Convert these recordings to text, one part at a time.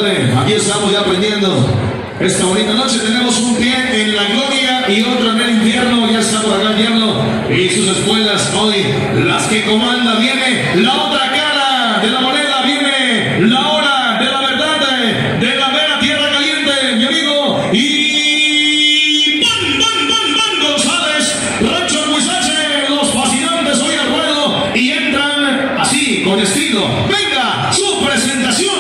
compadre. Aquí estamos ya aprendiendo. Esta bonita noche tenemos un pie en la gloria y otro en el infierno. Ya está por acá el diablo y sus espuelas. Hoy las que comanda viene la otra cara de la moneda. Viene la hora de la verdad, de la vera tierra caliente, mi amigo. Y Van González, Rancho Huizache, los fascinantes hoy al ruedo y entran así con estilo. Venga, su presentación.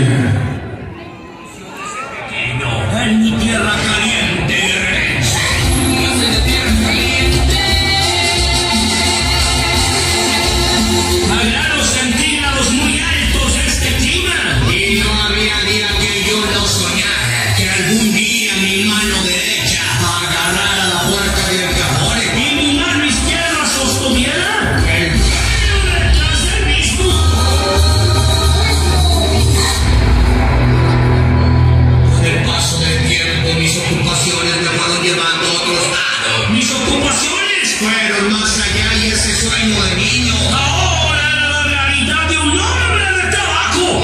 En mi tierra caliente, guerrerense. Yo soy de tierra caliente. A grados centígrados muy altos este clima. Y no había día que yo no soñara que algún día mi mano derecha agarrara la puerta del cajón y mi mano izquierda sostuviera el freno detrás del mismo. El paso del tiempo, mis ocupaciones me fueron llevando a otros lados. Mis ocupaciones fueron más allá y ese sueño de niño ahora era la realidad de un hombre de trabajo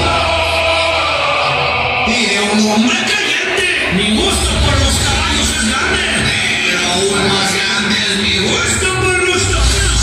y de un hombre creyente. Mi gusto por los caballos es grande, pero aún más grande es mi gusto por los toros.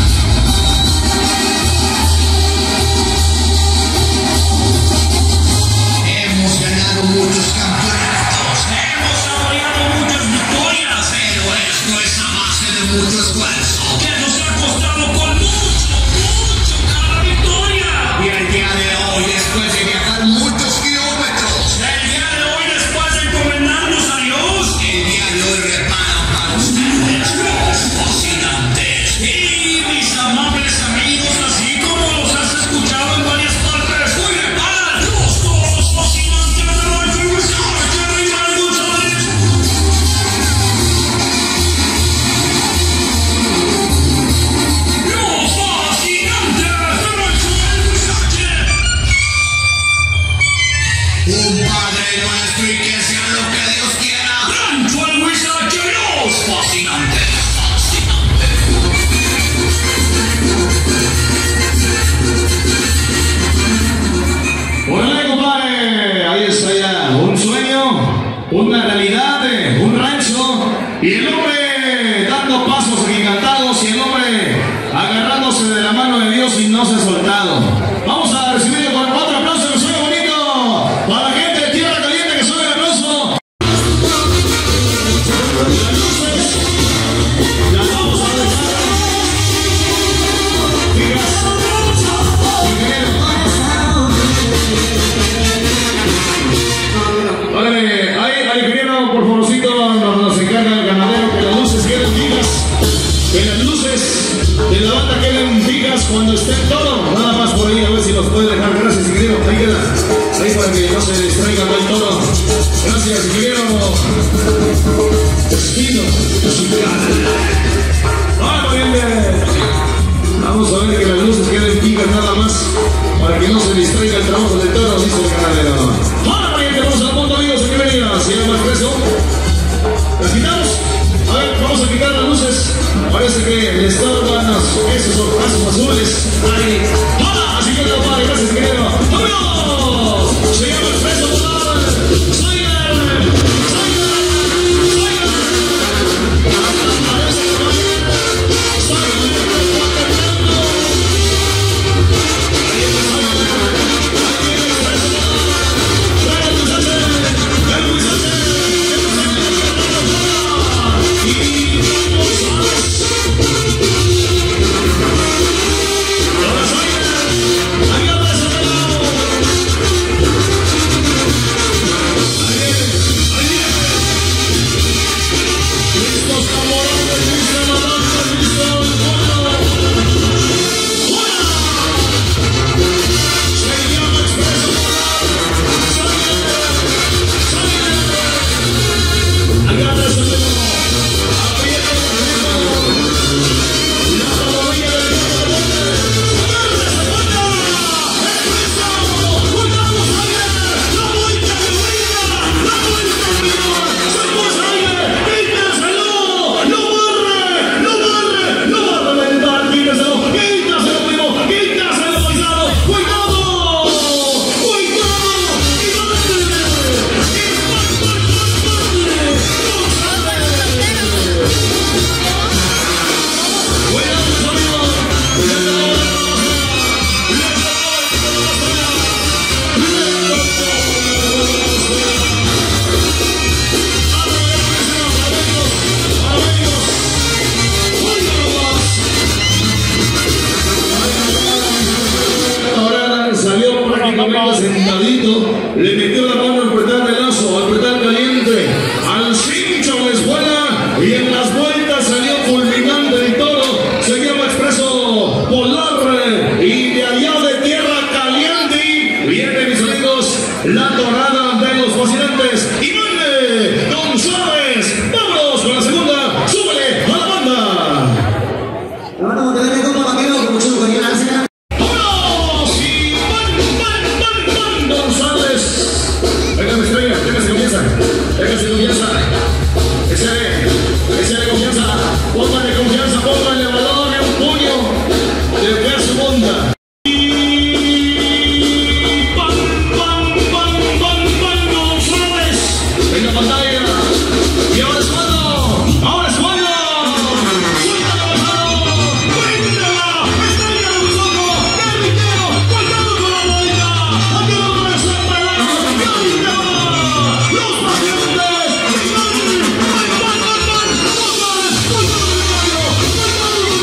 Hemos ganado muchos campeonatos, hemos saboreado muchas victorias, pero esto es a base de mucho esfuerzo que nos ha costado con mucho cada victoria. Y el día de hoy, después de viajar muchos kilómetros, el día de hoy, después de encomendarnos a Dios, el día de hoy reparo para ustedes los fascinantes y mis amables amigos, así como los has escuchado en varias partes. Hoy reparan los toros fascinantes de Rancho Huizache y Van González. Los fascinantes de Rancho Huizache. Un Padre Nuestro y que sea lo que Dios quiera. Rancho Huizache, los fascinantes. Órale, compadre, ahí está ya un sueño, una realidad, un rancho y el hombre dando pasos agigantados y el hombre agarrándose de la mano de Dios y no se ha soltado. Vamos a recibirlo con otro aplauso que suene bonito para la gente de Tierra Caliente, que suene el aplauso. Las luces las vamos a dejar. Órale, ahí, ingeniero, por favorcito, nos encarga el ganadero que las luces queden fijas, que las luces de la banda queden fijas cuando esté todo, nada más por ahí, a ver si nos puede dejar. Gracias, ingeniero, ahí queda, ahí para que no se distraiga todo el toro. Gracias, ingeniero. Destino musical. Muy bien. Vamos a ver que las luces queden fijas nada más, para que no se distraiga el trabajo del toro, dice el ganadero. Vamos al punto, amigos, aquí venía, se llama Expreso. ¿Las quitamos? A ver, vamos a quitar las luces. Parece que le estorban esos ojazos azules. Ahí. ¡Hola! Así que no, padre, gracias, querido. ¡Vámonos! Se llama Expreso Total. Ahora soy parada de los fascinantes Iván González. Vámonos con la segunda. Súbele a la banda. ¡Vámonos! Iván González. Venga, mi estrella, venga, se comienza. Venga, se comienza. Ese de confianza. Póngale confianza, póngale valor y un puño de fe a su onda. En la pantalla. Y ahora es cuando. Ahora es cuando. Suéltala, bajado. Cuéntala. Estrella de un loco. Guerrillero. Cuéntalo con la rodilla. Aquello con el sombrero. Guerrillero. Los pacientes.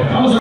Vamos a...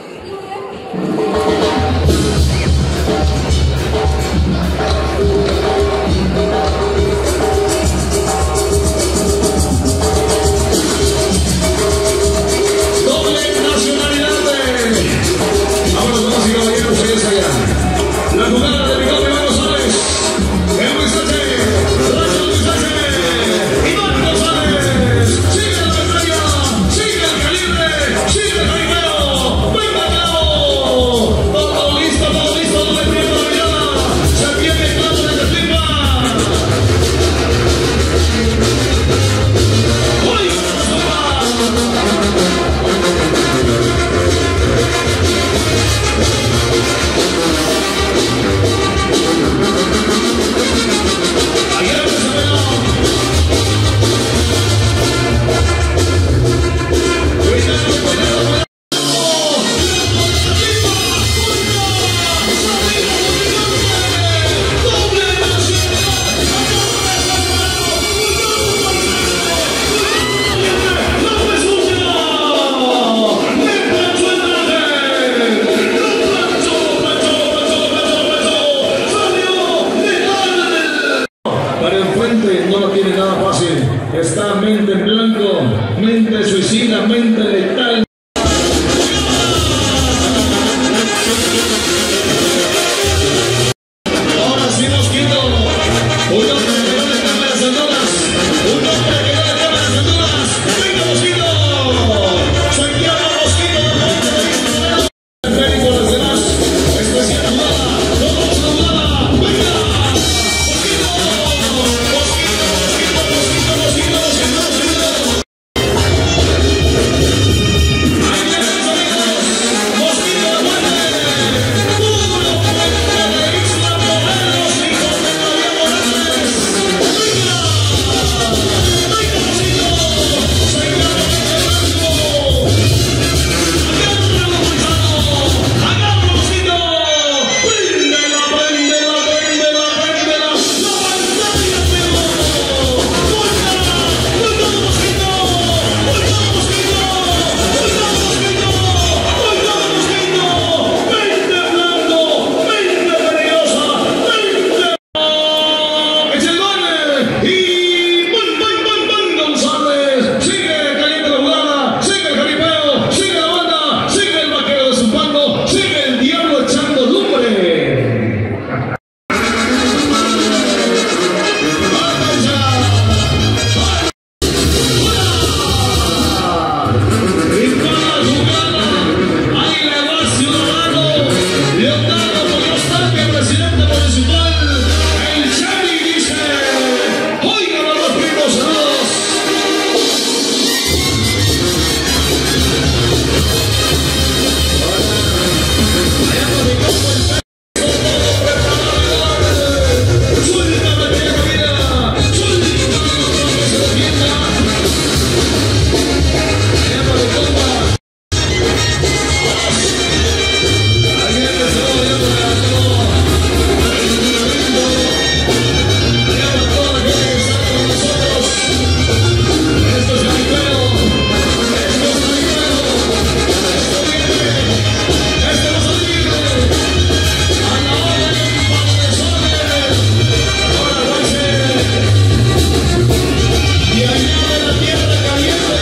No lo tiene nada fácil, está mente en blanco, mente suicida, mente letal. Ahora sí Mosquito, un hombre que no le teme las alturas, un hombre que no le teme las alturas. Venga Mosquito, soy Diablo Mosquito, el por los demás, especial jugada, vamos a jugada, venga.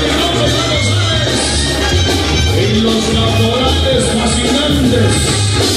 Los laborales fascinantes.